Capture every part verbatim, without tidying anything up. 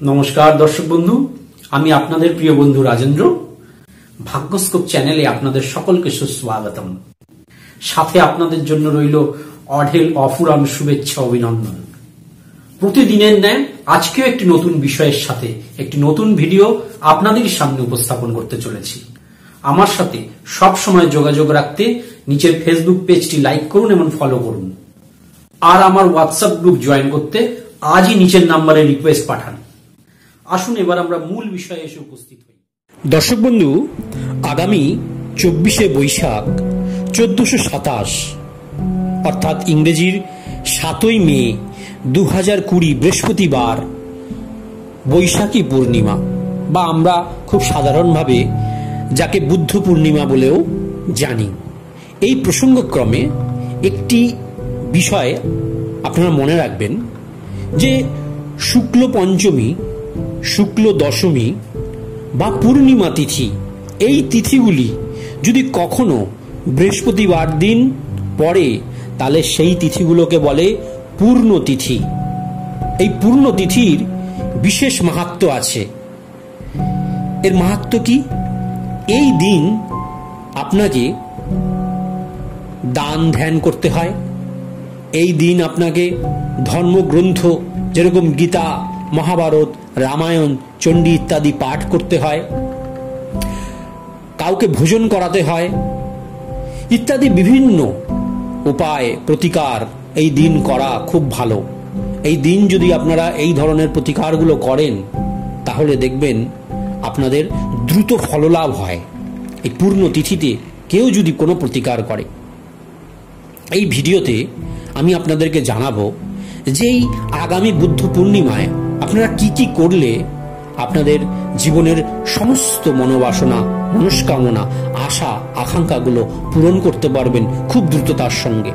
নমস্কার দর্শক বন্ধু, আমি আপনাদের প্রিয় বন্ধু রাজেন্দ্র। ভাগ্যস্কোপ চ্যানেলে আপনাদের সকলকে সুস্বাগতম। সাথে আপনাদের জন্য রইল অঢেল অফুরান শুভেচ্ছা অভিনন্দন। প্রতিদিনের ন্যায় আজকেও একটি নতুন বিষয়ের সাথে একটি নতুন ভিডিও আপনাদের সামনে উপস্থাপন করতে চলেছি। আমার সাথে সব সময় যোগাযোগ রাখতে নিচের ফেসবুক পেজটি লাইক করুন এবং ফলো করুন। আর আমার হোয়াটসঅ্যাপ গ্রুপ জয়েন করতে আজই নিচের নাম্বারে রিকোয়েস্ট পাঠান। আসুন এবার আমরা মূল বিষয়ে এসে উপস্থিত হই। দর্শক বন্ধু, আগামী চব্বিশে বৈশাখ চোদ্দশো সাতাশ অর্থাৎ ইংরেজির সাতই মে দু হাজার কুড়ি বৃহস্পতিবার বৈশাখী পূর্ণিমা, বা আমরা খুব সাধারণভাবে যাকে বুদ্ধ পূর্ণিমা বলেও জানি। এই প্রসঙ্গক্রমে একটি বিষয় আপনারা মনে রাখবেন যে শুক্ল পঞ্চমী, শুক্ল দশমী বা পূর্ণিমা তিথি, এই তিথিগুলি যদি কখনো বৃহস্পতিবার দিন পড়ে তাহলে সেই তিথিগুলোকে বলে পূর্ণ তিথি। এই পূর্ণ তিথির বিশেষ মাহাত্ম্য আছে। এর মাহাত্ম্য কি? এই দিন আপনাকে দান ধ্যান করতে হয়। এই দিন আপনাকে ধর্মগ্রন্থ যেরকম গীতা, মহাভারত, রামায়ণ, চণ্ডী ইত্যাদি পাঠ করতে হয়, কাউকে ভোজন করাতে হয় ইত্যাদি বিভিন্ন উপায় প্রতিকার এই দিন করা খুব ভালো। এই দিন যদি আপনারা এই ধরনের প্রতিকারগুলো করেন তাহলে দেখবেন আপনাদের দ্রুত ফললাভ হয়। এই পূর্ণ তিথিতে কেউ যদি কোনো প্রতিকার করে, এই ভিডিওতে আমি আপনাদেরকে জানাবো যে এই আগামী বুদ্ধ পূর্ণিমায় আপনারা কি কি করলে আপনাদের জীবনের সমস্ত মনোবাসনা, মনস্কামনা, আশা, আকাঙ্ক্ষাগুলো পূরণ করতে পারবেন খুব দ্রুততার সঙ্গে।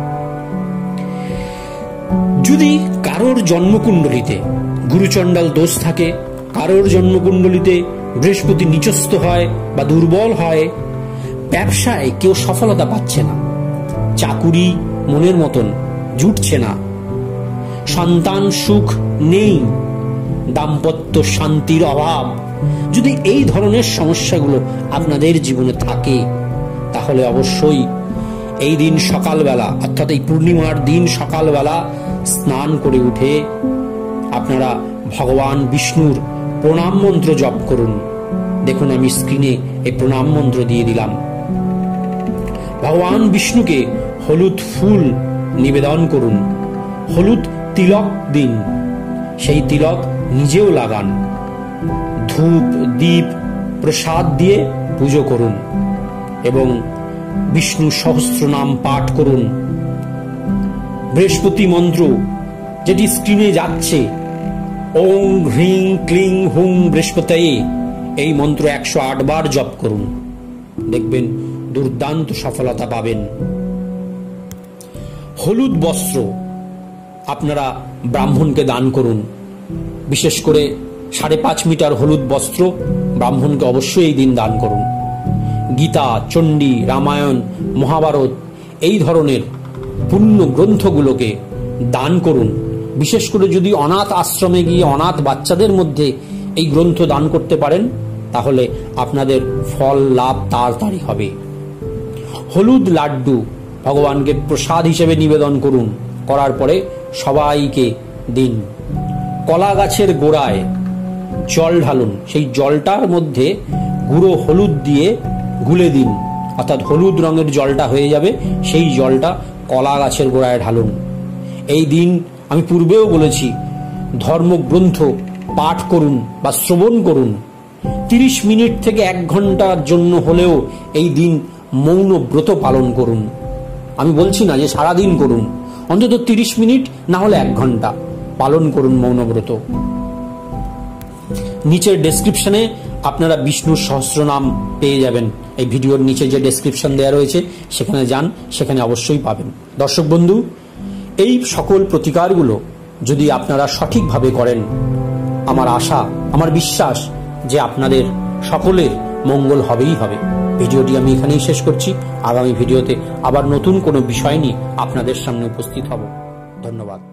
যদি কারোর জন্মকুণ্ডলিতে গুরুচণ্ডাল দোষ থাকে, কারোর জন্মকুণ্ডলিতে বৃহস্পতি নিচস্থ হয় বা দুর্বল হয়, ব্যবসায় কেউ সফলতা পাচ্ছে না, চাকুরি মনের মতন জুটছে না, সন্তান সুখ নেই, দাম্পত্য শান্তির অভাব, যদি এই ধরনের সমস্যাগুলো আপনাদের জীবনে থাকে তাহলে অবশ্যই এই দিন সকালবেলা অর্থাৎ এই পূর্ণিমার দিন সকালবেলা স্নান করে উঠে আপনারা ভগবান বিষ্ণুর প্রণাম মন্ত্র জপ করুন। দেখুন আমি স্ক্রিনে এই প্রণাম মন্ত্র দিয়ে দিলাম। ভগবান বিষ্ণুকে হলুদ ফুল নিবেদন করুন, হলুদ তিলক দিন, সেই তিলক নিজেও লাগান, ধূপ দীপ প্রসাদ দিয়ে পুজো করুন এবং বিষ্ণু সহস্র নাম পাঠ করুন। বৃহস্পতি মন্ত্র যেটি স্ক্রিনে যাচ্ছে, ওং হ্রিং ক্লিং হুং বৃহস্পতয়ে, এই মন্ত্র একশো আট বার জপ করুন, দেখবেন দুর্দান্ত সফলতা পাবেন। হলুদ বস্ত্র আপনারা ব্রাহ্মণকে দান করুন, বিশেষ করে সাড়ে পাঁচ মিটার হলুদ বস্ত্র ব্রাহ্মণকে অবশ্যই এই দিন দান করুন। গীতা, চণ্ডী, রামায়ণ, মহাভারত এই ধরনের পূর্ণ গ্রন্থগুলোকে দান করুন। বিশেষ করে যদি অনাথ আশ্রমে গিয়ে অনাথ বাচ্চাদের মধ্যে এই গ্রন্থ দান করতে পারেন তাহলে আপনাদের ফল লাভ তাড়াতাড়ি হবে। হলুদ লাড্ডু ভগবানকে প্রসাদ হিসেবে নিবেদন করুন, করার পরে সবাইকে দিন। কলা গাছের গোড়ায় জল ঢালুন, সেই জলটার মধ্যে গুঁড়ো হলুদ দিয়ে গুলে দিন, অর্থাৎ হলুদ রঙের জলটা হয়ে যাবে, সেই জলটা কলা গাছের গোড়ায় ঢালুন। এই দিন আমি পূর্বেও বলেছি ধর্মগ্রন্থ পাঠ করুন বা শ্রবণ করুন। তিরিশ মিনিট থেকে এক ঘন্টার জন্য হলেও এই দিন মৌন ব্রত পালন করুন। আমি বলছি না যে সারাদিন করুন, অন্তত তিরিশ মিনিট না হলে এক ঘন্টা পালন করুন মৌনব্রত। নিচের ডেসক্রিপশনে আপনারা বিষ্ণুর সহস্রনাম পেয়ে যাবেন। এই ভিডিওর নিচে যে ডেসক্রিপশন দেওয়া রয়েছে সেখানে যান, সেখানে অবশ্যই পাবেন। দর্শক বন্ধু, এই সকল প্রতিকারগুলো যদি আপনারা সঠিকভাবে করেন, আমার আশা, আমার বিশ্বাস যে আপনাদের সকলের মঙ্গল হবেই হবে। ভিডিওটি আমি এখানেই শেষ করছি। আগামী ভিডিওতে আবার নতুন কোনো বিষয় নিয়ে আপনাদের সামনে উপস্থিত হব। ধন্যবাদ।